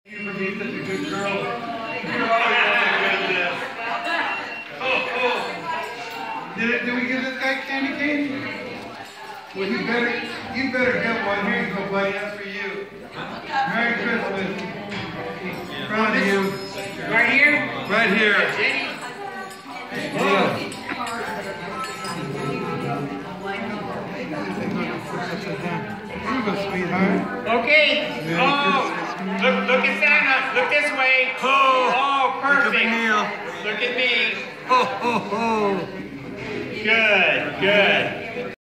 You for being such a good girl. You're always doing this. Did we give this guy candy cane? Well, you better get one. Here you go, buddy. That's for you. Merry Christmas. Proud of you. Right here? Right here. Yeah. Here you go, sweetheart. Okay. Oh, look at Santa. Look this way. Oh, perfect. Look at me. Ho, ho, ho. Good, good.